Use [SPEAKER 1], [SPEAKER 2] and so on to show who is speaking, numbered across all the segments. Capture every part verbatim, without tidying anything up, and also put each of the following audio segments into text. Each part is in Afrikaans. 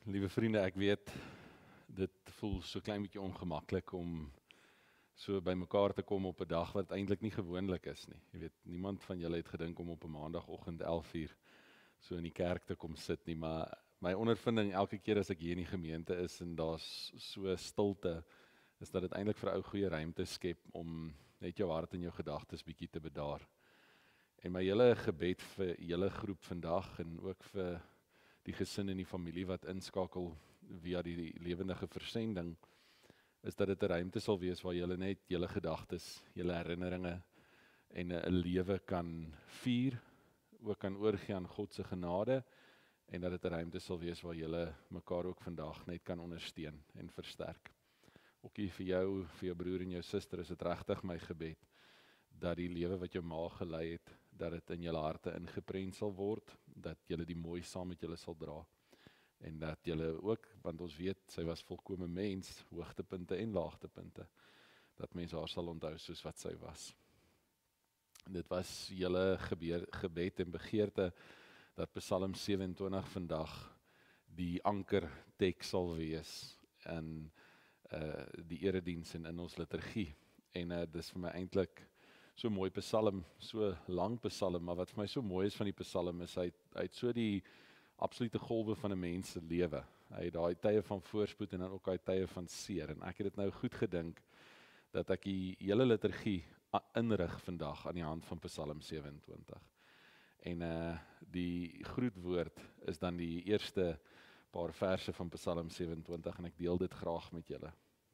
[SPEAKER 1] Liewe vriende, ek weet, dit voel so klein bietjie ongemaklik om so by mekaar te kom op 'n dag wat eintlik nie gewoonlik is nie. Jy weet, niemand van julle het gedink om op 'n maandagooggend elf uur so in die kerk te kom sit nie, maar my ondervinding elke keer as ek hier in die gemeente is en daar's so stilte, is dat dit eintlik vir ou goeie ruimte skep om net jou hart en jou gedagtes bietjie te bedaar. En my hele gebed vir julle groep vandag en ook vir die gesin en die familie wat inskakel via die lewendige versending, is dat dit 'n ruimte sal wees waar julle net julle gedagtes, julle herinneringe en 'n lewe kan vier, ook kan oorgee aan God se genade, en dat dit 'n ruimte sal wees waar julle mekaar ook vandag net kan ondersteun en versterk. Ook hier vir jou, vir jou broer en jou suster, is dit regtig my gebed dat die lewe wat jou ma gelei het, dat dit in julle harte ingeprent sal word, dat julle die mooi saam met julle sal dra, en dat julle ook, want ons weet, sy was volkome mens, hoogtepunte en laagtepunte, dat mense haar sal onthou soos wat sy was. Dit was julle gebeur, gebed en begeerte, dat Psalm sewe en twintig vandag die anker teks sal wees in uh, die erediens en in ons liturgie, en uh, dis vir my eintlik so mooi psalm, so lang psalm, maar wat vir my so mooi is van die psalm is, hy, hy het so die absolute golwe van 'n mens se lewe. Hy het daai tye van voorspoed en dan ook daai tye van seer, en ek het dit nou goed gedink, dat ek die hele liturgie inrig vandag aan die hand van Psalm sewe en twintig. En uh, die groetwoord is dan die eerste paar verse van Psalm sewe en twintig, en ek deel dit graag met julle.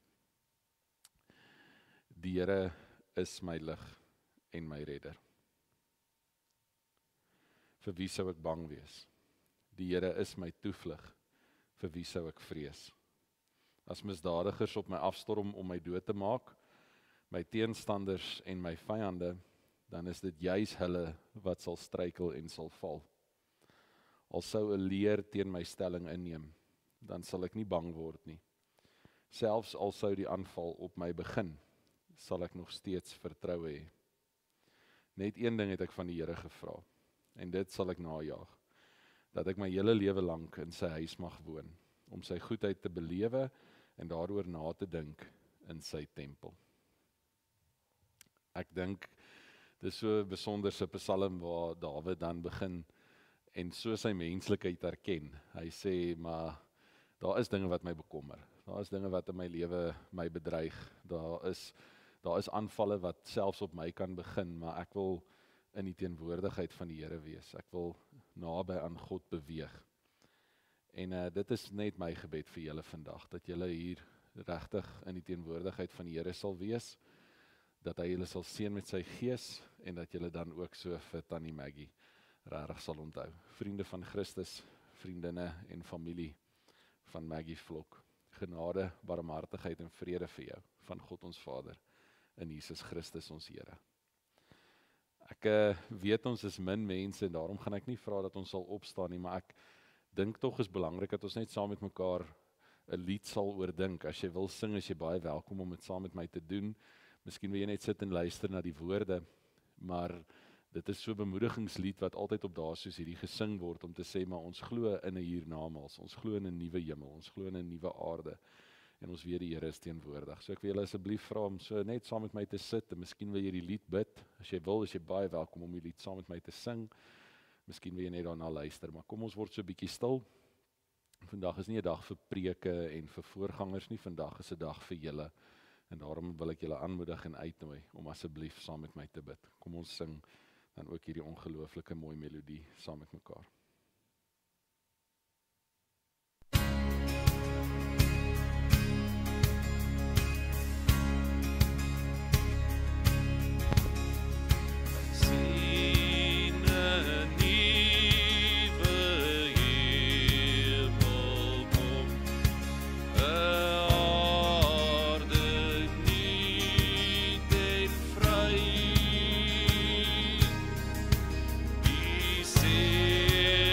[SPEAKER 1] Die Here is my lig en my redder. Vir wie sou ek bang wees? Die Here is my toevlug, vir wie sou ek vrees? As misdadigers op my afstorm om my dood te maak, my teenstanders en my vyande, dan is dit juis hulle wat sal struikel en sal val. Al sou 'n leer teen my stelling inneem, dan sal ek nie bang word nie. Selfs al sou die aanval op my begin, sal ek nog steeds vertrou hê. Net een ding het ek van die Here gevra, en dit sal ek najaag, dat ek my hele lewe lank in sy huis mag woon, om sy goedheid te belewe en daaroor na te dink in sy tempel. Ek dink, dis so 'n besonderse psalm waar Dawid dan begin en so sy menslikheid erken. Hy sê, maar daar is dinge wat my bekommer, daar is dinge wat in my lewe my bedreig, daar is Daar is aanvalle wat selfs op my kan begin, maar ek wil in die teenwoordigheid van die Here wees. Ek wil naby aan God beweeg. En uh, dit is net my gebed vir julle vandag, dat julle hier regtig in die teenwoordigheid van die Here sal wees, dat hy julle sal seën met sy gees, en dat julle dan ook so vir Tannie Maggie regtig sal onthou. Vriende van Christus, vriendinne en familie van Maggie Vlok, genade, barmhartigheid en vrede vir jou, van God ons Vader, in Jesus Christus ons Here. Ek uh, weet ons is min mense, en daarom gaan ek nie vra dat ons sal opstaan nie, maar ek dink tog is belangrik dat ons net saam met mekaar 'n lied sal oordink. As jy wil sing, is jy baie welkom om dit saam met my te doen. Miskien wil jy net sit en luister na die woorde, maar dit is so 'n bemoedigingslied wat altyd op daar soos hierdie gesing word, om te sê, maar ons glo in 'n hiernamaals, ons glo in 'n nuwe hemel, ons glo in 'n nuwe aarde, en ons weet die Here is teenwoordig. So ek wil julle asseblief vra om so net saam met my te sit, en miskien wil jy die lied bid. As jy wil, is jy baie welkom om die lied saam met my te sing. Miskien wil jy net daarna luister, maar kom ons word so 'n bietjie stil. Vandag is nie 'n dag vir preke en vir voorgangers nie, vandag is 'n dag vir julle, en daarom wil ek julle aanmoedig en uitnooi om asseblief saam met my te bid. Kom ons sing dan ook hierdie ongelooflike mooi melodie saam met mekaar.
[SPEAKER 2] See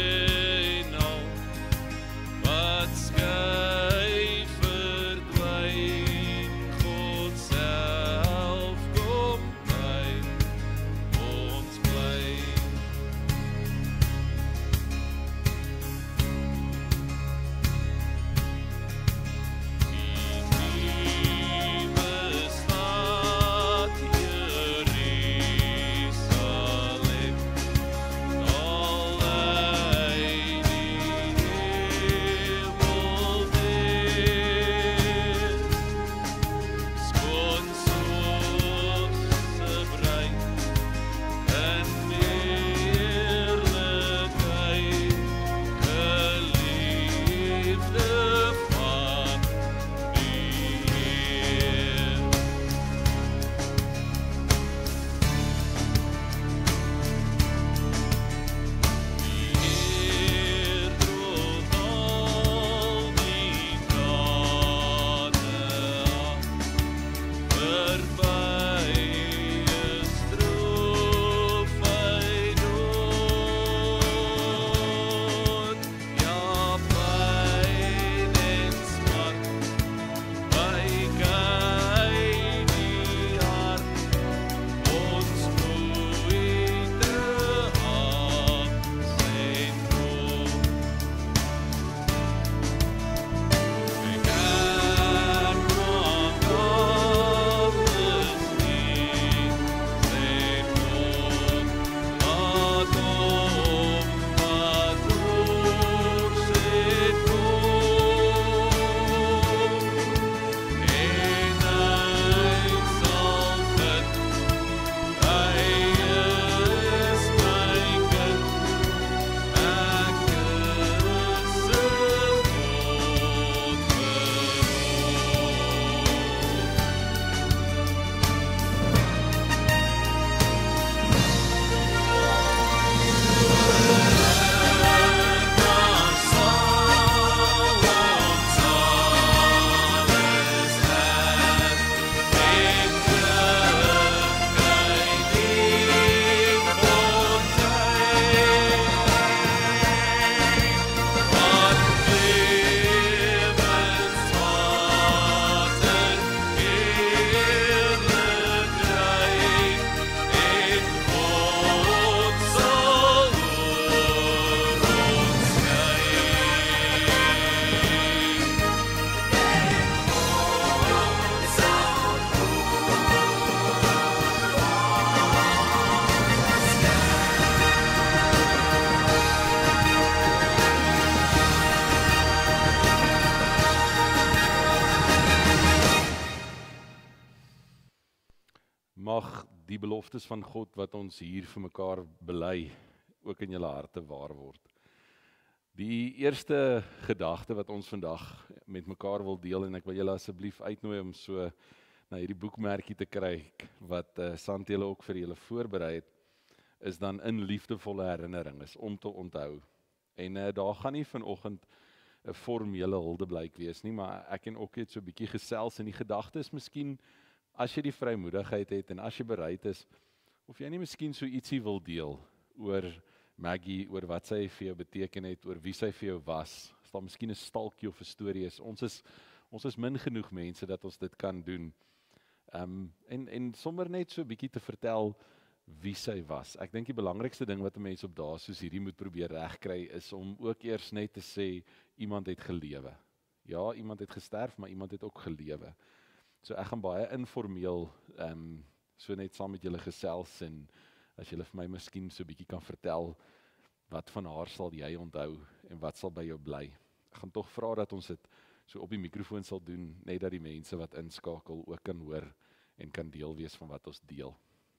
[SPEAKER 1] die beloftes van God wat ons hier vir mekaar bely, ook in julle harte waar word. Die eerste gedagte wat ons vandag met mekaar wil deel, en ek wil julle asseblief uitnooi om so na hierdie boekmerkie te kry, wat uh, Sant julle ook vir julle voorberei het, is dan in liefdevolle herinnering, is om te onthou. En uh, daar gaan nie vanoggend 'n formele huldeblyk wees nie, maar ek en ook net so 'n bietjie gesels, en die gedagte is miskien, as jy die vrymoedigheid het, en as jy bereid is, of jy nie miskien so ietsie wil deel, oor Maggie, oor wat sy vir jou beteken het, oor wie sy vir jou was, as daar miskien 'n stalkie of 'n storie is, ons is, ons is min genoeg mense dat ons dit kan doen, um, en, en sommer net so 'n bietjie te vertel, wie sy was. Ek dink die belangrikste ding wat 'n mens op dae soos hierdie moet probeer regkry, is om ook eers net te sê, iemand het gelewe. Ja, iemand het gesterf, maar iemand het ook gelewe. So ek gaan baie informeel, um, so net saam met julle gesels, en as julle vir my miskien so 'n bietjie kan vertel, wat van haar sal jy onthou, en wat sal by jou bly. Ek gaan tog vra dat ons dit so op die mikrofoon sal doen, net dat die mense wat inskakel ook kan hoor, en kan deel wees van wat ons deel.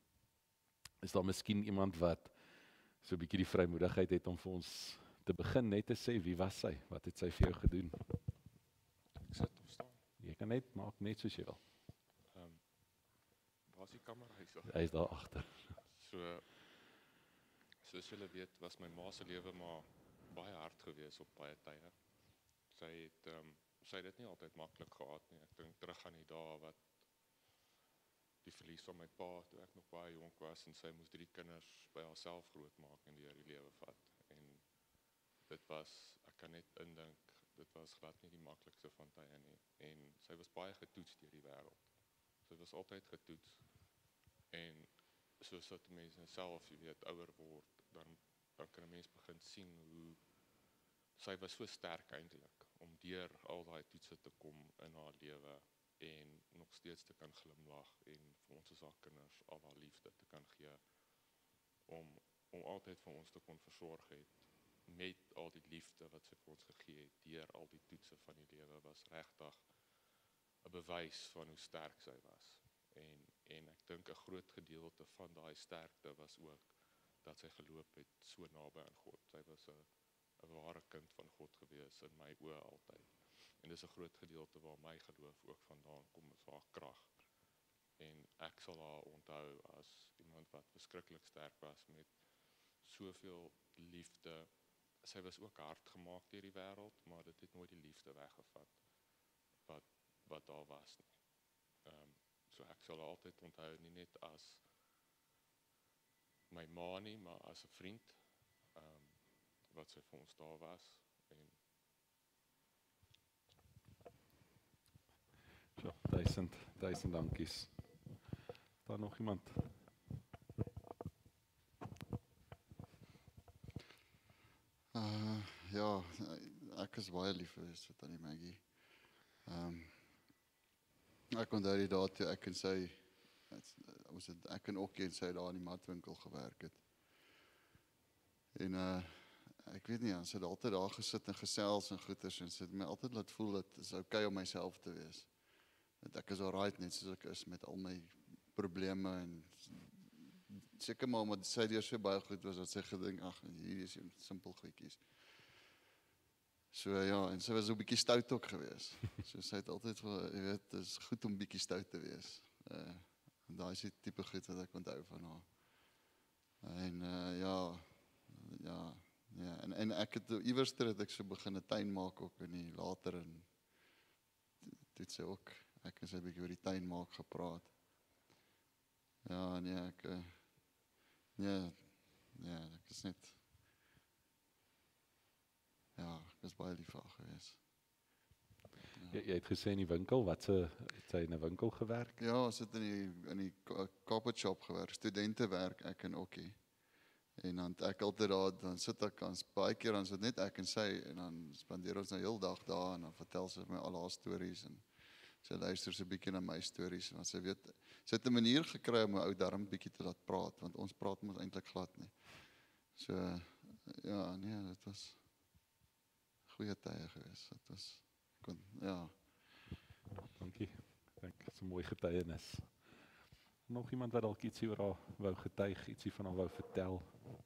[SPEAKER 1] Is daar miskien iemand wat so 'n bietjie die vrymoedigheid het om vir ons te begin net te sê, wie was sy? Wat het sy vir jou gedoen?
[SPEAKER 2] Ek sit of staan.
[SPEAKER 1] Jy kan net maak net soos jy wil.
[SPEAKER 2] Ehm um, waar is die kamera hier?
[SPEAKER 1] Hy is daar agter.
[SPEAKER 2] So soos julle weet, was my ma se lewe maar baie hard geweest op baie tye. Sy het ehm um, sy het dit nie altyd maklik gehad nie. Ek dink terug aan die dae wat die verlies van my pa toe ek nog baie jonk was, en sy moes drie kinders by haarself grootmaak en deur die lewe vat. En dit was, ek kan net indink, dit was glad nie die maklikste van tye nie. En sy was baie getoets deur die wêreld. Sy was altyd getoets. En soos dat mense self, jy weet, ouer word, dan, dan kan 'n mens begin sien hoe sy was so sterk eintlik om deur al daai toetse te kom in haar lewe, en nog steeds te kan glimlag, en vir ons as haar kinders al haar liefde te kan gee, om, om altyd vir ons te kon versorg het, met al die liefde wat sy vir ons gegee het, deur al die toetse van die lewe, was regtig 'n bewys van hoe sterk sy was. En, en ek dink 'n groot gedeelte van daai sterkte was ook, dat sy geloop het so naby aan God. Sy was 'n 'n ware kind van God gewees, in my oë altyd. En dis 'n groot gedeelte waar my geloof ook vandaan kom, is haar krag. En ek sal haar onthou as iemand wat verskriklik sterk was, met soveel liefde. Sy was ook hard gemaak deur die wêreld, maar dit het nooit die liefde weggevat wat, wat daar was nie. Um, so ek sal haar altyd onthou, nie net as my ma nie, maar as 'n vriend, um, wat sy vir ons daar was. En
[SPEAKER 1] So, duisend, duisend dankies. Is daar nog iemand?
[SPEAKER 3] Uh, ja, ek is baie lief geweest vir Tannie Maggie. Um, ek onthou die dae toe ek en sy, ons het, ek en Okkie en sy daar in die matwinkel gewerk het. En uh, ek weet nie, ons het altyd daar gesit en gesels en goeters, en sy het my altyd laat voel dat het is okay om myself te wees. Dat ek is alright net soos ek is met al my probleme, en seker maar omdat sy deur so baie goed was, dat sy gedink, ag, hier is jy simpel goedjies. So ja, en sy was 'n bietjie stout ook geweest. So sy het altyd wel, jy weet, dit is goed om bietjie stout te wees. Uh, en daai is die tipe goed wat ek onthou van haar. En uh, ja, ja, ja, en, en ek het iewers ter het ek so begin 'n tuin maak ook in die later, en toe het sy ook, ek en sy 'n bietjie oor die tuin maak gepraat. Ja, nee, ek, uh, nee, ja, ek is net, ja, ek was baie lief vir haar geweest.
[SPEAKER 1] Jy, jy het gesê in die winkel, wat se, het sy in 'n winkel gewerk?
[SPEAKER 3] Ja, ons het in die, in die carpet shop gewerk, studentewerk, ek en Okkie. En dan het ek altyd daar, dan sit ek, ons, baie keer dan sit net ek en sy, en dan spandeer ons nou heel dag daar, en dan vertel sy my al haar stories, en sy luister so 'n bietjie na my stories, want sy weet, sy het 'n manier gekry om my ou darm bietjie te laat praat, want ons praat mos eintlik glad nie. So, ja, nee, dit was goeie tye geweest. Dit was, kon, ja.
[SPEAKER 1] Dankie. Ek dink dit is 'n mooi getuienis. Nog iemand wat dalk ietsie oor haar wou getuig, ietsie van haar wou vertel?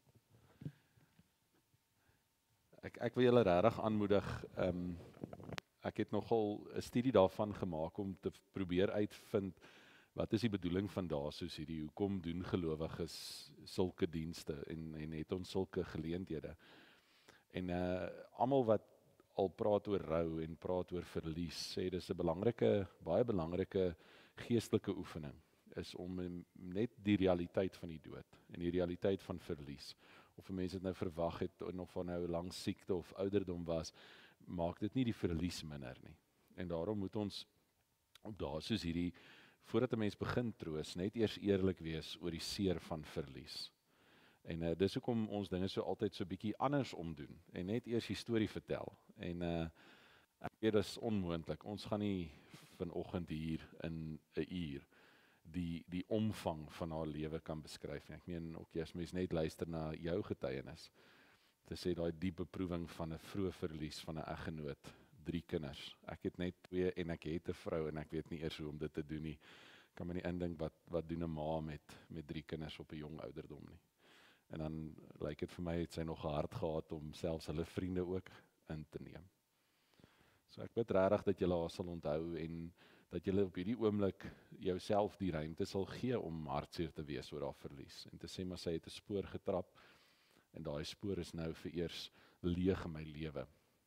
[SPEAKER 1] Ek ek wil julle regtig aanmoedig, um, ek het nogal 'n studie daarvan gemaak om te probeer uitvind wat is die bedoeling van daar soos hierdie, hoekom doen gelowiges sulke dienste en en het ons sulke geleenthede. En uh almal wat al praat oor rou en praat oor verlies, sê dis 'n belangrike, baie belangrike geestelike oefening is om net die realiteit van die dood en die realiteit van verlies. Of 'n mens dit nou verwag het en of van nou lang siekte of ouderdom was, maak dit nie die verlies minder nie. En daarom moet ons op daar soos hierdie, voordat 'n mens begin troos, net eers eerlik wees oor die seer van verlies. En uh, dis hoekom ons dinge so altyd so bietjie anders omdoen en net eers die storie vertel. En uh, ek weet dis onmoontlik. Ons gaan nie vanoggend hier in 'n uur die die omvang van haar lewe kan beskryf nie. Ek meen ook as mens net luister na jou getuienis, te sê daai diep beproewing van 'n vroeë verlies van 'n eggenoot, drie kinders. Ek het net twee en ek het 'n vrou en ek weet nie eers hoe om dit te doen nie. Kan my nie indink wat wat doen 'n ma met met drie kinders op 'n jong ouderdom nie. En dan lyk dit vir my het sy nog hard gehad om selfs hulle vriende ook in te neem. So ek bid regtig dat julle haar sal onthou en dat julle op hierdie oomblik jouself die ruimte sal gee om hartseer te wees oor haar verlies en te sê maar sy het 'n spoor getrap en daai spoor is nou vereers leeg in my lewe.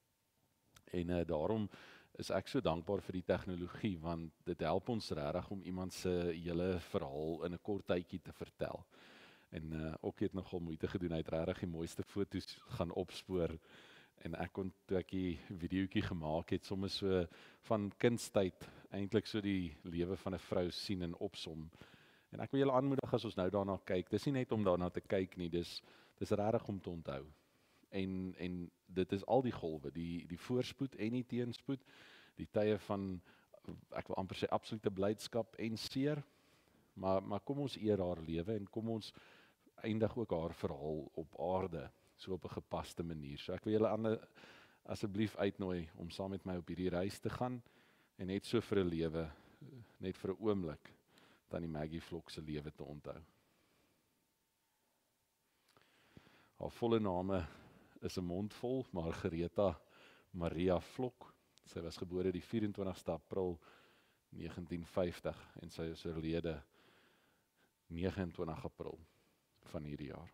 [SPEAKER 1] En uh, daarom is ek so dankbaar vir die tegnologie want dit help ons regtig om iemand se hele verhaal in 'n kort tydjie te vertel. En uh, ook het nogal moeite gedoen, hy het regtig die mooiste foto's gaan opspoor en ek kon toe ek die videoetjie gemaak het, soms so van kindstyd, eintlik so die lewe van 'n vrou sien en opsom. En ek wil julle aanmoedig as ons nou daarna kyk, dis nie net om daarna te kyk nie, dis dis regtig om te onthou. En en dit is al die golwe, die die voorspoed en die teenspoed, die tye van ek wil amper sê absolute blydskap en seer, maar maar kom ons eer haar lewe en kom ons eindig ook haar verhaal op aarde, so op 'n gepaste manier. So ek wil julle ander asseblief uitnooi om saam met my op hierdie reis te gaan en net so vir 'n lewe, net vir 'n oomblik, tannie Maggie Vlok se lewe te onthou. Haar volle name is 'n mondvol, Margaretha Maria Vlok. Sy was gebore die vyf en twintigste April negentien vyftig en sy is oorlede vyf en twintig April van hierdie jaar.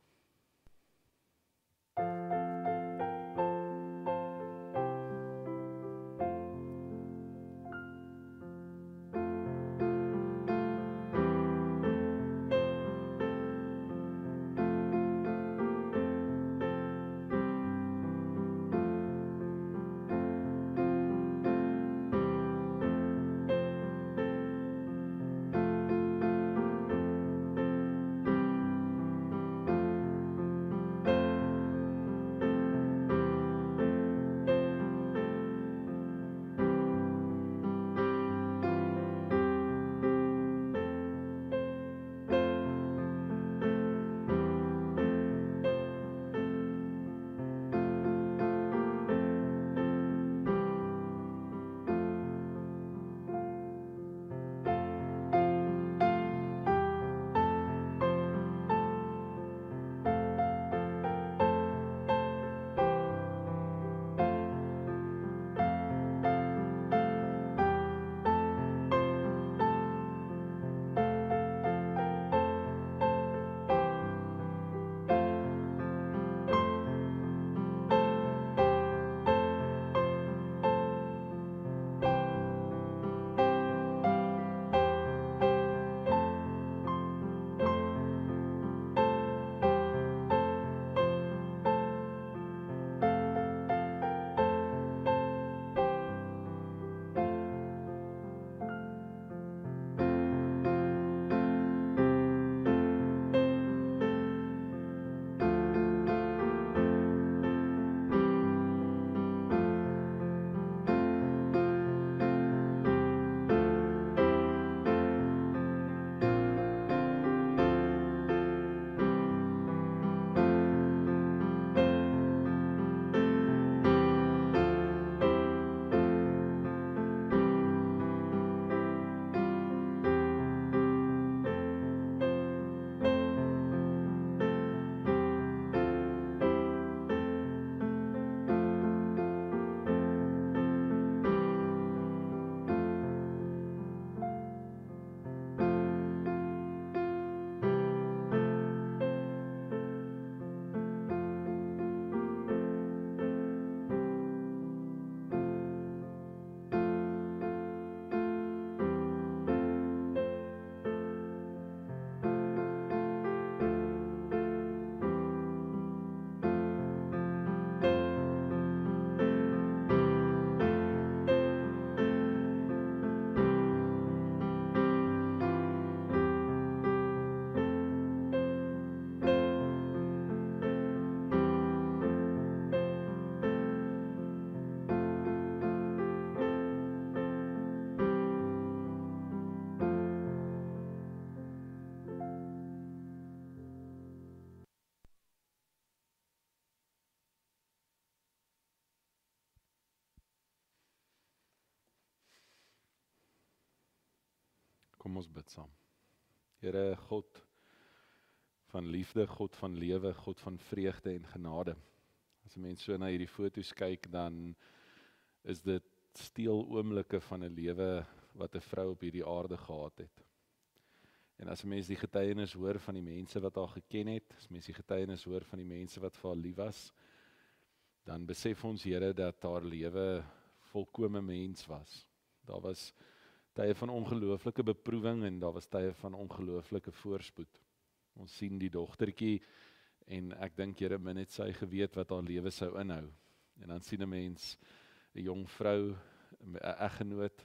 [SPEAKER 1] Kom ons bid saam. Here God van liefde, God van lewe, God van vreugde en genade. As 'n mens so na hierdie foto's kyk, dan is dit steel oomblikke van 'n lewe wat 'n vrou op hierdie aarde gehad het. En as 'n mens die getuienis hoor van die mense wat haar geken het, as mens die getuienis hoor van die mense wat vir haar lief was, dan besef ons, Here, dat haar lewe volkome mens was. Daar was tye van ongelooflike beproewing en daar was tye van ongelooflike voorspoed. Ons sien die dogtertjie en ek dink, Here, min het sy geweet wat haar lewe sou inhou. En dan sien 'n mens 'n jong vrou, 'n eggenoot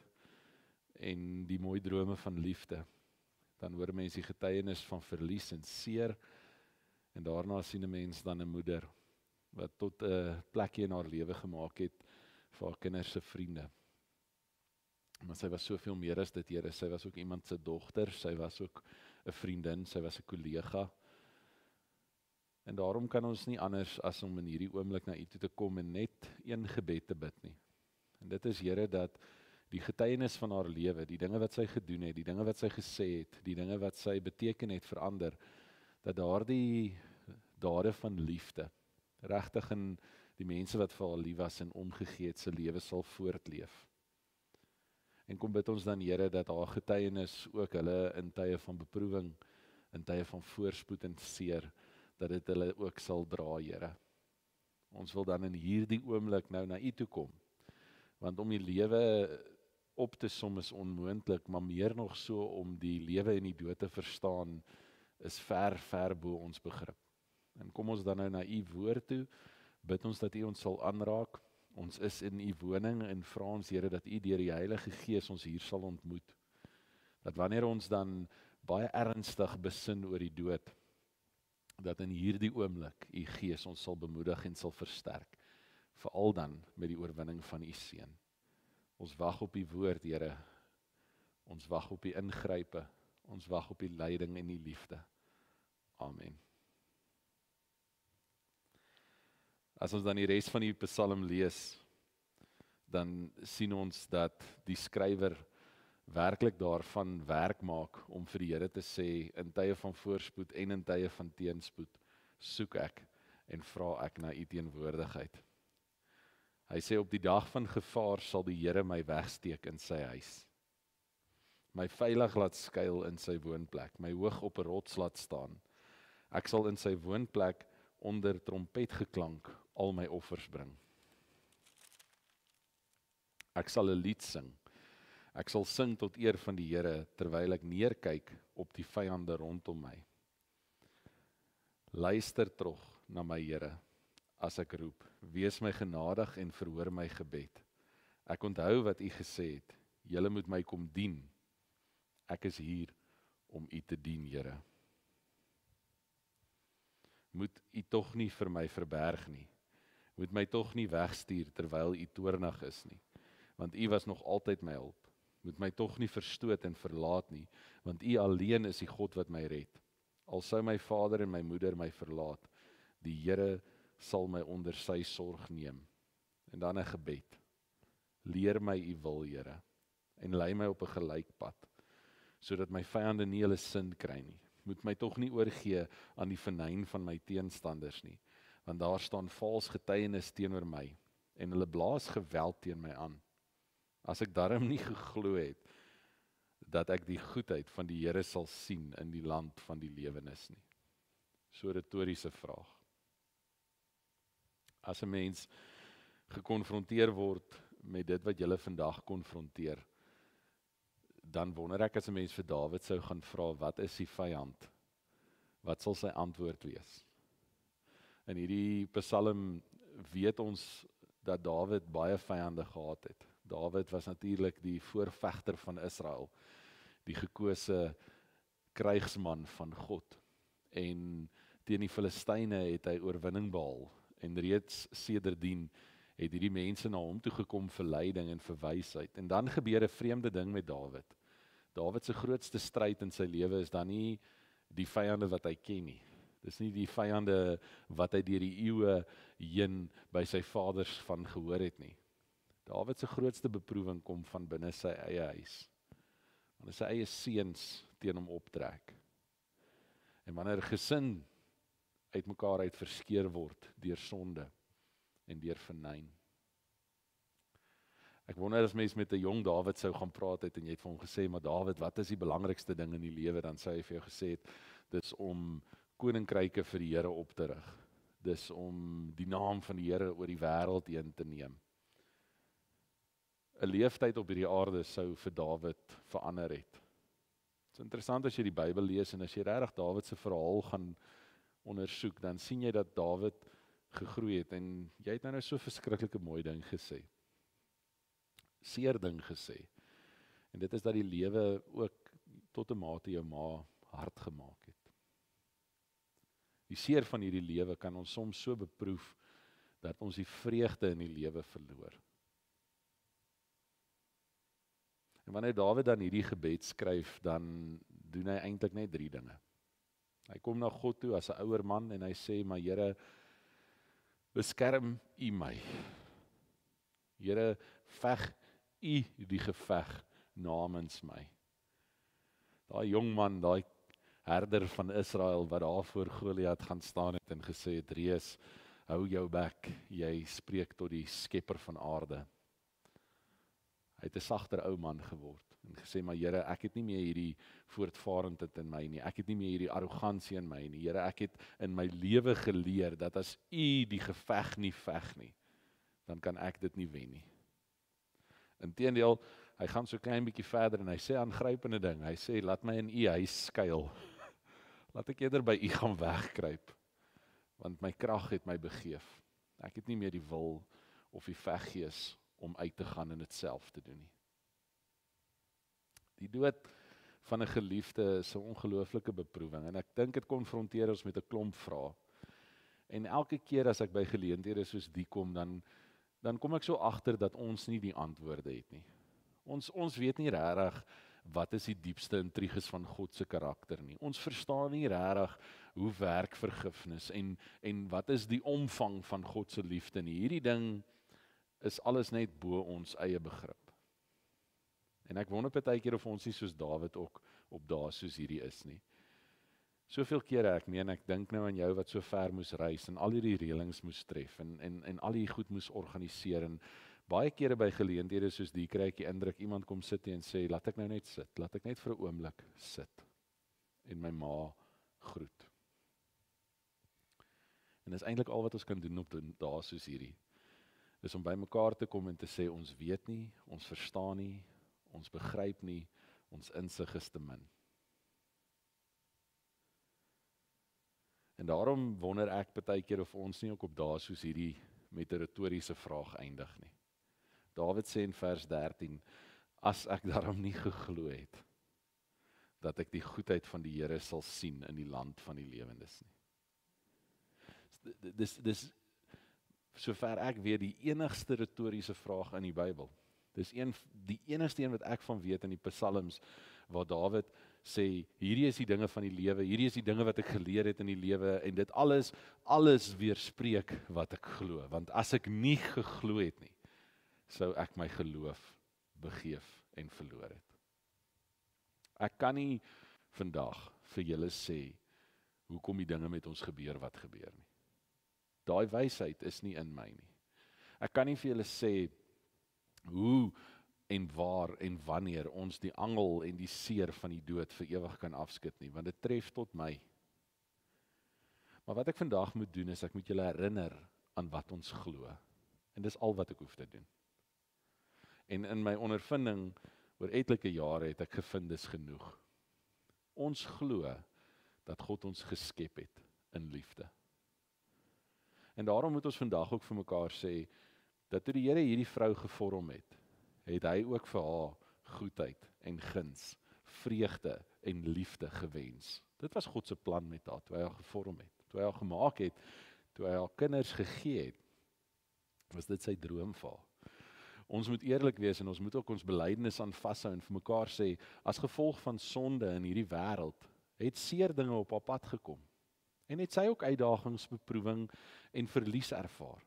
[SPEAKER 1] en die mooi drome van liefde. Dan hoor 'n mens die getuienis van verlies en seer en daarna sien 'n mens dan 'n moeder wat tot 'n plekkie in haar lewe gemaak het vir haar kinders se vriende. Maar sy was soveel meer as dit, Here. Sy was ook iemand se dogter, sy was ook 'n vriendin, sy was 'n kollega. En daarom kan ons nie anders as om in hierdie oomblik na U toe te kom en net een gebed te bid nie. En dit is, Here, dat die getuienis van haar lewe, die dinge wat sy gedoen het, die dinge wat sy gesê het, die dinge wat sy beteken het vir ander, dat daardie dade van liefde regtig in die mense wat vir haar lief was en omgegee het, se lewe sal voortleef. En kom bid ons dan, Here, dat haar getuienis ook hulle in tye van beproewing, in tye van voorspoed en seer, dat dit hulle ook sal dra, Here. Ons wil dan in hierdie oomblik nou na U toe kom, want om die lewe op te som is onmoontlik, maar meer nog so om die lewe en die dood te verstaan, is ver, ver bo ons begrip. En kom ons dan nou na U woord toe, bid ons dat U ons sal aanraak. Ons is in U woning en vra ons, Here, dat U deur die Heilige Gees ons hier sal ontmoet. Dat wanneer ons dan baie ernstig besin oor die dood, dat in hierdie oomblik U Gees ons sal bemoedig en sal versterk, veral dan met die oorwinning van U Seun. Ons wag op U woord, Here. Ons wag op U ingrype. Ons wag op U leiding en U liefde. Amen. As ons dan die res van die Psalm lees, dan sien ons dat die skrywer werklik daarvan werk maak om vir die Here te sê, in tye van voorspoed en in tye van teenspoed, soek ek en vra ek na U teenwoordigheid. Hy sê, op die dag van gevaar sal die Here my wegsteek in sy huis, my veilig laat skuil in sy woonplek, my hoog op 'n rots laat staan. Ek sal in sy woonplek onder trompetgeklank al my offers bring. Ek sal 'n lied sing. Ek sal sing tot eer van die Here, terwyl ek neerkyk op die vyande rondom my. Luister tog na my, Here, as ek roep. Wees my genadig en verhoor my gebed. Ek onthou wat U gesê het. Julle moet my kom dien. Ek is hier om U te dien, Here. Moet U tog nie vir my verberg nie. Moet my tog nie wegstuur terwyl U toornig is nie, want U was nog altyd my hulp. Moet my tog nie verstoot en verlaat nie, want U alleen is die God wat my red. Al sou my vader en my moeder my verlaat, die Here sal my onder sy sorg neem. En dan 'n gebed. Leer my U wil, Here, en lei my op 'n gelyk pad, sodat my vyande nie hulle sin kry nie. Moet my tog nie oorgee aan die venyn van my teenstanders nie, want daar staan vals getuienis teenoor my, en hulle blaas geweld teen my aan. As ek darm nie geglo het, dat ek die goedheid van die Here sal sien in die land van die lewenis nie. So 'n retoriese vraag. As 'n mens gekonfronteer word met dit wat julle vandag konfronteer, dan wonder ek as 'n mens vir Dawid sou gaan vra, wat is die vyand? Wat sal sy antwoord wees? In hierdie Psalm weet ons dat Dawid baie vyande gehad het. Dawid was natuurlik die voorvegter van Israel, die gekose krygsman van God. En teen die Filistyne het hy oorwinning behaal. En reeds sedertdien het hierdie mense na hom toe gekom vir leiding en vir wysheid. En dan gebeur 'n vreemde ding met Dawid. Dawid se grootste stryd in sy lewe is dan nie die vyande wat hy ken nie. Dis nie die vyande wat hy deur die eeue heen by sy vaders van gehoor het nie. Dawid se grootste beproewing kom van binne sy eie huis. wanneer sy eie seuns teen hom optrek, en wanneer 'n gesin uitmekaar uit verskeur word deur sonde en deur vernyn. Ek wonder as mens met 'n jong Dawid sou gaan praat het en jy het vir hom gesê, maar Dawid, wat is die belangrikste ding in die lewe? Dan sou hy vir jou gesê het, dis om koninkryke vir die Here op te rig. Dis om die naam van die Here oor die wêreld heen te neem. 'n Leeftyd op hierdie aarde sou vir Dawid verander het. Dit is interessant as jy die Bybel lees en as jy regtig Dawid se verhaal gaan ondersoek, dan sien jy dat Dawid gegroei het en jy het nou nou so verskriklike mooi ding gesê. Seer ding gesê. En dit is dat die lewe ook tot 'n mate jou ma hard gemaak het. Die seer van hierdie lewe kan ons soms so beproef dat ons die vreugde in die lewe verloor. En wanneer Dawid dan hierdie gebed skryf, dan doen hy eintlik net drie dinge. Hy kom na God toe as 'n ouer man en hy sê, maar Here, beskerm U my. Here, veg U die geveg namens my. Daai jong man, daai herder van Israel wat daar voor Goliat gaan staan het en gesê het, reus, hou jou bek, jy spreek tot die skepper van aarde. Hy het 'n sagter ou man geword en gesê, maar Here, ek het nie meer hierdie voortvarendheid in my nie, ek het nie meer hierdie arrogansie in my nie, Here, ek het in my lewe geleer, dat as U die geveg nie veg nie, dan kan ek dit nie wen nie. Inteendeel, hy gaan so klein bietjie verder en hy sê aangrypende ding, hy sê, laat my in U huis skuil, laat ek eerder by U gaan wegkruip, want my krag het my begeef, ek het nie meer die wil of die veggees om uit te gaan en dit self te doen nie. Die dood van 'n geliefde is 'n ongelooflike beproewing en ek dink dit konfronteer ons met 'n klomp vrae. En elke keer as ek by geleenthede soos die kom, dan dan kom ek so agter dat ons nie die antwoorde het nie. Ons ons weet nie regtig wat is die diepste intriges van God se karakter nie. Ons verstaan nie regtig hoe werk vergifnis en en wat is die omvang van God se liefde nie. Hierdie ding is alles net bo ons eie begrip. En ek wonder baie keer of ons nie soos Dawid ook op dae soos hierdie is nie. Soveel kere, ek meen, ek dink nou aan jou wat so ver moes reis en al hierdie reëlings moes tref en en en al die goed moes organiseer en baie kere by geleenthede soos die kry ek die indruk iemand kom sit en sê, laat ek nou net sit, laat ek net vir 'n oomblik sit en my ma groet. En dis eintlik al wat ons kan doen op dae soos hierdie. Is om by mekaar te kom en te sê, ons weet nie, ons verstaan nie, ons begryp nie, ons insig is te min. En daarom wonder ek baie keer of ons nie ook op dae soos hierdie met 'n retoriese vraag eindig nie. Dawid sê in vers dertien, as ek daarom nie geglo het, dat ek die goedheid van die Here sal sien in die land van die lewendes nie. Dis, dis, sover ek weet, die enigste retoriese vraag in die Bybel. Dis een, die enigste een wat ek van weet in die Psalms, waar Dawid sê, hierdie is die dinge van die lewe, hierdie is die dinge wat ek geleer het in die lewe, en dit alles, alles weerspreek wat ek glo, want as ek nie geglo het nie, sou ek my geloof begeef en verloor het. Ek kan nie vandag vir julle sê, hoekom die dinge met ons gebeur wat gebeur nie. Daai wysheid is nie in my nie. Ek kan nie vir julle sê, hoe en waar en wanneer ons die angel en die seer van die dood vir ewig kan afskud nie, want dit tref tot my. Maar wat ek vandag moet doen, is ek moet julle herinner aan wat ons glo. En dis al wat ek hoef te doen. En in my ondervinding, oor etlike jare het ek gevind, dis genoeg. Ons glo dat God ons geskep het in liefde. En daarom moet ons vandag ook vir mekaar sê, dat toe die Here hierdie vrou gevorm het, het hy ook vir haar goedheid en guns, vreugde en liefde gewens. Dit was God se plan met haar, toe hy haar gevorm het, toe hy haar gemaak het, toe hy haar kinders gegee het, was dit sy droom vir haar. Ons moet eerlik wees en ons moet ook ons belydenis aan vashou en vir mekaar sê, as gevolg van sonde in hierdie wêreld, het seer dinge op haar pad gekom. En het sy ook uitdagings, beproewing en verlies ervaar.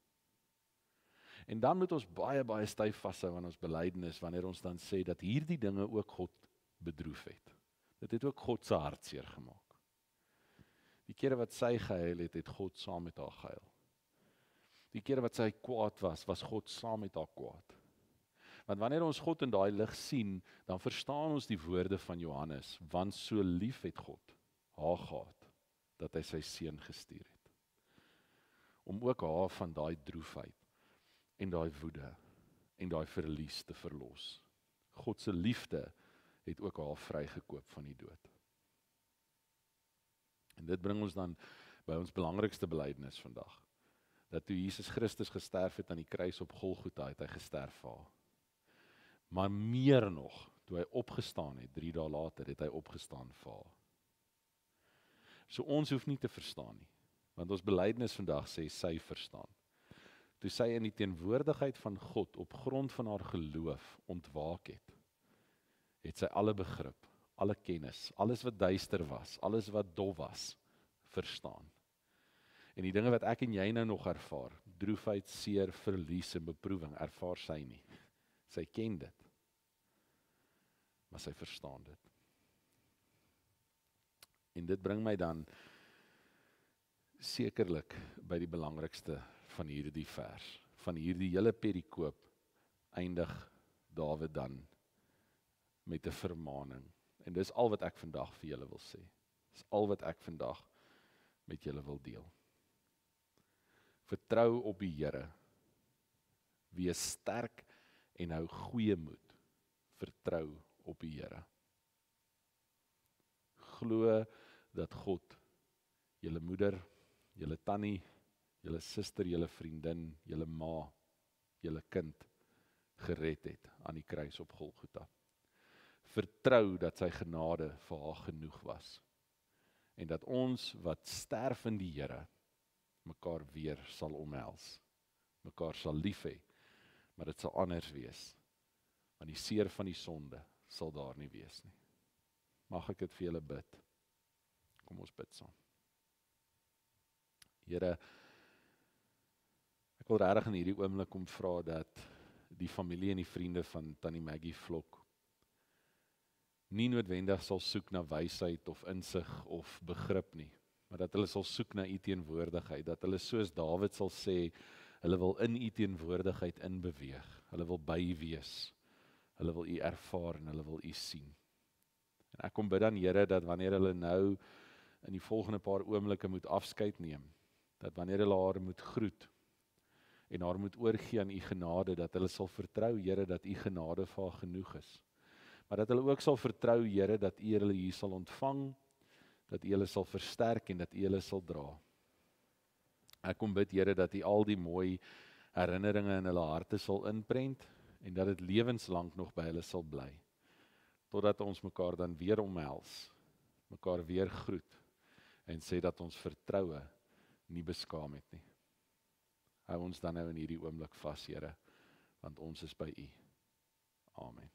[SPEAKER 1] En dan moet ons baie, baie styf vashou aan ons belydenis, wanneer ons dan sê, dat hierdie dinge ook God bedroef het. Dit het ook God se hartseer gemaak. Die kere wat sy gehuil het, het God saam met haar gehuil. Die kere wat sy kwaad was, was God saam met haar kwaad. Want wanneer ons God in daai lig sien, dan verstaan ons die woorde van Johannes, want so lief het God haar gehad, dat hy sy seun gestuur het. Om ook haar van daai droefheid, en daai woede, en daai verlies te verlos. God se liefde het ook haar vrygekoop van die dood. En dit bring ons dan by ons belangrikste belydenis vandag. Dat toe Jesus Christus gesterf het aan die kruis op Golgotha, het hy gesterf vir haar. Maar meer nog, toe hy opgestaan het, drie dae later, het hy opgestaan vir haar. So ons hoef nie te verstaan nie, want ons belydenis vandag sê sy verstaan. Toe sy in die teenwoordigheid van God op grond van haar geloof ontwaak het, het sy alle begrip, alle kennis, alles wat duister was, alles wat dof was, verstaan. En die dinge wat ek en jy nou nog ervaar, droefheid, seer, verlies en beproewing, ervaar sy nie. Sy ken dit, maar sy verstaan dit. En dit bring my dan sekerlik by die belangrikste van hierdie vers. Van hierdie hele perikoop eindig Dawid dan met 'n vermaaning. En dis al wat ek vandag vir julle wil sê. Dis al wat ek vandag met julle wil deel. Vertrou op die Here. Wees sterk en hou goeie moed. Vertrou op die Here. Glo dat God julle moeder, julle tannie, julle suster, julle vriendin, julle ma, julle kind gered het aan die kruis op Golgotha. Vertrou dat sy genade vir haar genoeg was. En dat ons wat sterf in die Here mekaar weer sal omhels. Mekaar sal lief hê, maar dit sal anders wees. Want die seer van die sonde sal daar nie wees nie. Mag ek dit vir julle bid? Kom ons bid saam. Here, ek wil regtig in hierdie oomblik kom vra dat die familie en die vriende van Tannie Maggie Vlok nie noodwendig sal soek na wysheid of insig of begrip nie, maar dat hulle sal soek na u teenwoordigheid, dat hulle soos Dawid sal sê, hulle wil in u teenwoordigheid inbeweeg, hulle wil by u wees, hulle wil u ervaar en hulle wil u sien. En ek kom bid dan Here dat wanneer hulle nou in die volgende paar oomblikke moet afskeid neem, dat wanneer hulle haar moet groet en haar moet oorgee aan u genade, dat hulle sal vertrou Here dat u genade vir haar genoeg is. Maar dat hulle ook sal vertrou Here dat u hulle hier sal ontvang, dat u hulle sal versterk en dat u hulle sal dra. Ek kom bid Here dat u al die mooi herinneringe in hulle harte sal inprent en dat dit lewenslank nog by hulle sal bly. Totdat ons mekaar dan weer omhels, mekaar weer groet en sê dat ons vertroue nie beskaam het nie. Hou ons dan nou in hierdie oomblik vas, Here, want ons is by u. Amen.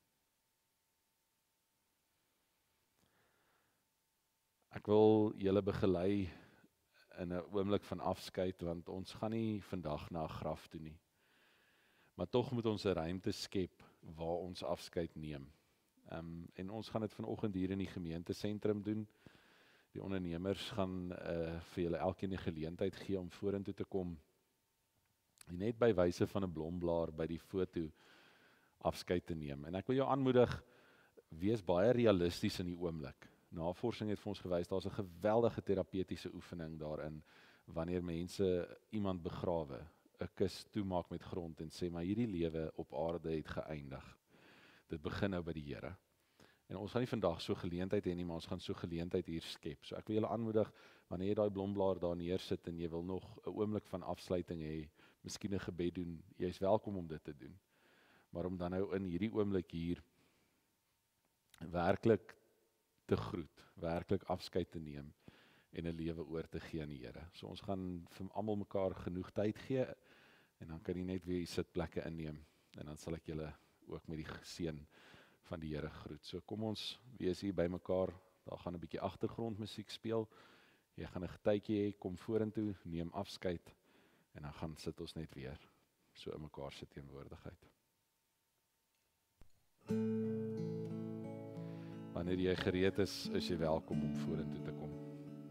[SPEAKER 1] Ek wil julle begelei in 'n oomblik van afskeid, want ons gaan nie vandag na 'n graf toe nie. Maar tog moet ons 'n ruimte skep waar ons afskeid neem. Um, en ons gaan dit vanoggend hier in die gemeentesentrum doen. Die ondernemers gaan uh, vir julle elkeen die geleentheid gee om vorentoe te kom. En net by wyse van 'n blomblaar by die foto afskeid te neem. En ek wil jou aanmoedig, wees baie realisties in die oomblik. Navorsing het vir ons gewys, daar's 'n geweldige terapeutiese oefening daarin, wanneer mense iemand begrawe, 'n kus toemaak met grond en sê, maar hierdie lewe op aarde het geëindig. Dit begin nou by die Here. En ons gaan nie vandag so geleentheid hê nie, maar ons gaan so geleentheid hier skep. So ek wil julle aanmoedig, wanneer jy daai blomblaar daar neersit en jy wil nog 'n oomblik van afsluiting hê, miskien 'n gebed doen, jy is welkom om dit te doen. Maar om dan nou in hierdie oomblik hier werklik te groet, werklik afskeid te neem en 'n lewe oor te gee aan die Here. So ons gaan vir almal mekaar genoeg tyd gee en dan kan jy net weer sitplekke inneem en dan sal ek julle ook met die seën van die Here groet. So kom ons wees hier by mekaar, daar gaan 'n bietjie agtergrondmusiek speel. Jy gaan 'n getuitjie hê, kom vorentoe, neem afskeid en dan gaan sit ons net weer so in mekaar se teenwoordigheid. Wanneer jy gereed is, is jy welkom om vorentoe te kom.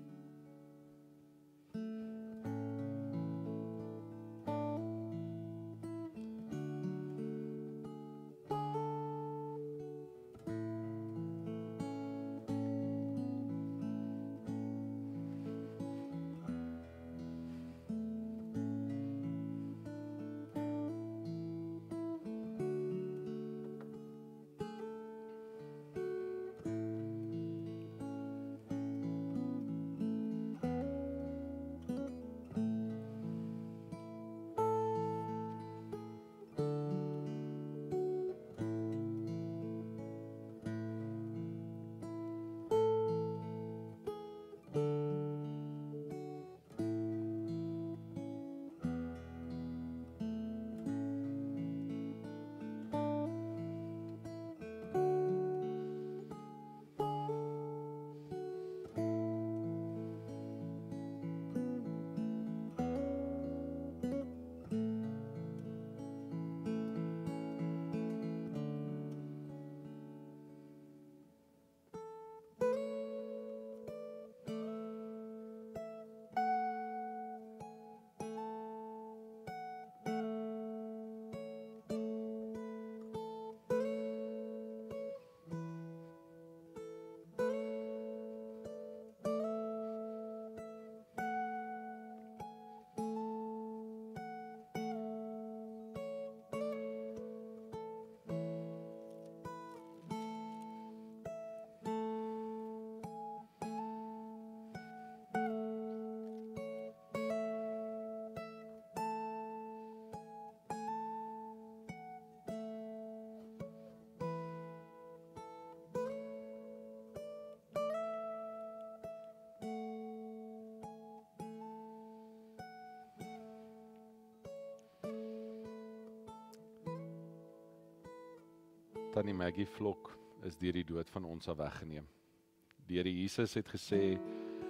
[SPEAKER 1] Tannie Maggie Vlok is deur die dood van ons af weggeneem. Die Here Jesus het gesê,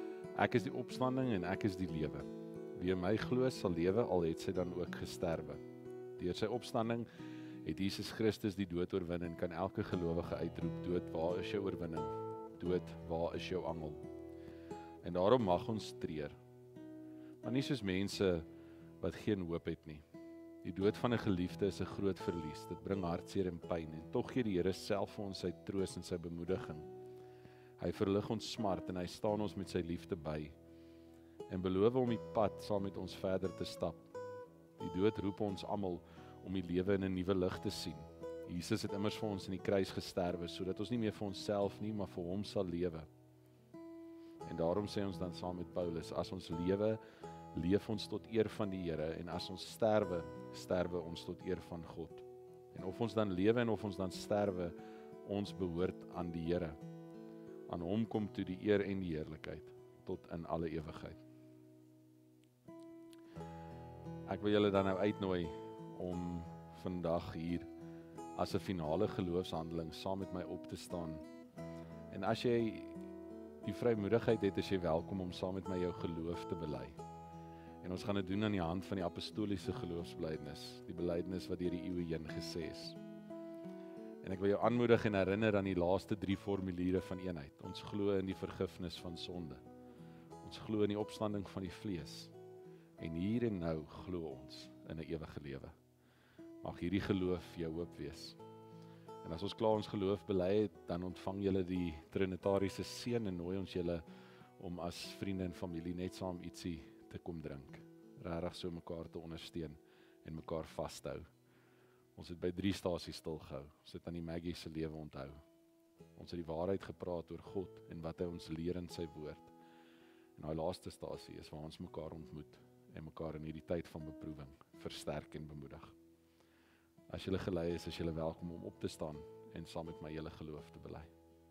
[SPEAKER 1] ek is die opstanding en ek is die lewe. Wie in my glo sal lewe, al het sy dan ook gesterwe. Deur sy opstanding het Jesus Christus die dood oorwin en kan elke gelowige uitroep, dood, waar is jou oorwinning? Dood, waar is jou angel? En daarom mag ons treur. Maar nie soos mense wat geen hoop het nie. Die dood van 'n geliefde is 'n groot verlies. Dit bring hartseer en pyn en tog gee die Here self vir ons sy troos en sy bemoediging. Hy verlig ons smart en hy staan ons met sy liefde by en beloof om die pad saam met ons verder te stap. Die dood roep ons almal om die lewe in 'n nuwe lig te sien. Jesus het immers vir ons in die kruis gesterwe sodat ons nie meer vir onsself nie, maar vir hom sal lewe. En daarom sê ons dan saam met Paulus, as ons lewe, leef ons tot eer van die Here en as ons sterwe, sterwe ons tot eer van God. En of ons dan lewe en of ons dan sterwe, ons behoort aan die Here. Aan hom kom toe die eer en die heerlikheid tot in alle ewigheid. Ek wil julle dan nou uitnooi om vandag hier as 'n finale geloofshandeling saam met my op te staan. En as jy die vrymoedigheid het, is jy welkom om saam met my jou geloof te bely. En ons gaan dit doen aan die hand van die apostoliese geloofsbelijdenis, die belydenis wat deur die eeue heen gesê is. En ek wil jou aanmoedig en herinner aan die laaste drie formuliere van eenheid. Ons glo in die vergifnis van sonde. Ons glo in die opstanding van die vlees. En hier en nou glo ons in 'n ewige lewe. Mag hierdie geloof jou hoop wees. En as ons klaar ons geloof bely het, dan ontvang julle die trinitariese seën en nooi ons julle om as vriende en familie net saam ietsie te kom drink. Regtig so mekaar te ondersteun en mekaar vashou. Ons het by drie stasies stilgehou. Ons het aan die Maggie se lewe onthou. Ons het die waarheid gepraat oor God en wat hy ons leer in sy woord. En daai laaste stasie is waar ons mekaar ontmoet en mekaar in hierdie tyd van beproewing versterk en bemoedig. As julle gelei is, is julle welkom om op te staan en saam met my julle geloof te bely.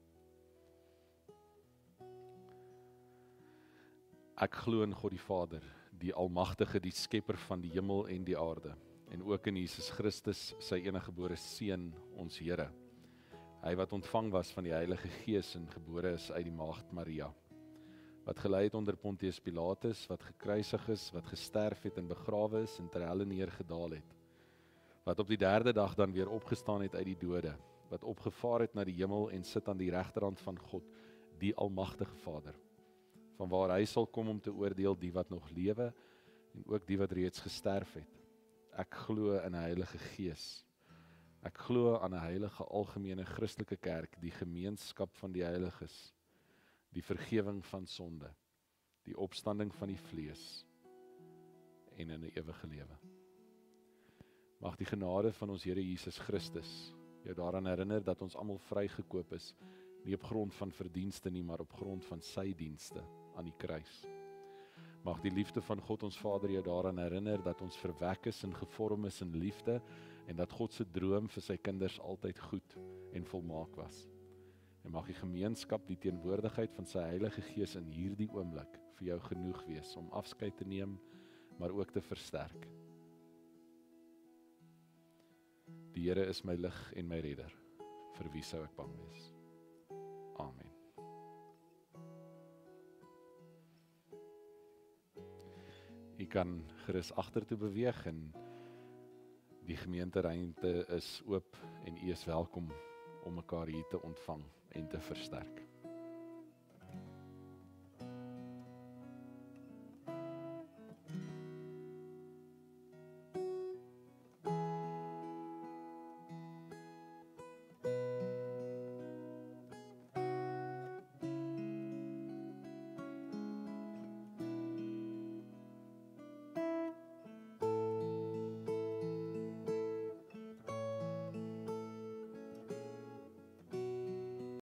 [SPEAKER 1] Ek glo in God die Vader, die Almagtige, die Skepper van die hemel en die aarde, en ook in Jesus Christus, sy eniggebore Seun, ons Here. Hy wat ontvang was van die Heilige Gees en gebore is uit die Maagd Maria, wat gelei het onder Pontius Pilatus, wat gekruisig is, wat gesterf het en begrawe is en ter helle neergedaal het, wat op die derde dag dan weer opgestaan het uit die dode, wat opgevaar het na die hemel en sit aan die regterhand van God, die almagtige Vader, van waar hy sal kom om te oordeel die wat nog lewe en ook die wat reeds gesterf het. Ek glo in 'n Heilige Gees. Ek glo aan 'n heilige algemene Christelike kerk, die gemeenskap van die heiliges, die vergewing van sonde, die opstanding van die vlees en in 'n ewige lewe. Mag die genade van ons Here Jesus Christus jou daaraan herinner dat ons almal vrygekoop is, nie op grond van verdienste nie, maar op grond van sy dienste aan die kruis. Mag die liefde van God ons Vader jou daaraan herinner dat ons verwek is en gevorm is in liefde en dat God se droom vir sy kinders altyd goed en volmaak was. En mag die gemeenskap, die teenwoordigheid van sy Heilige Gees in hierdie oomblik vir jou genoeg wees om afskeid te neem, maar ook te versterk. Die Here is my lig en my redder. Vir wie sou ek bang wees? Amen. U kan gerus agtertoe beweeg en die gemeenteruimte is oop en u is welkom om mekaar hier te ontvang en te versterk.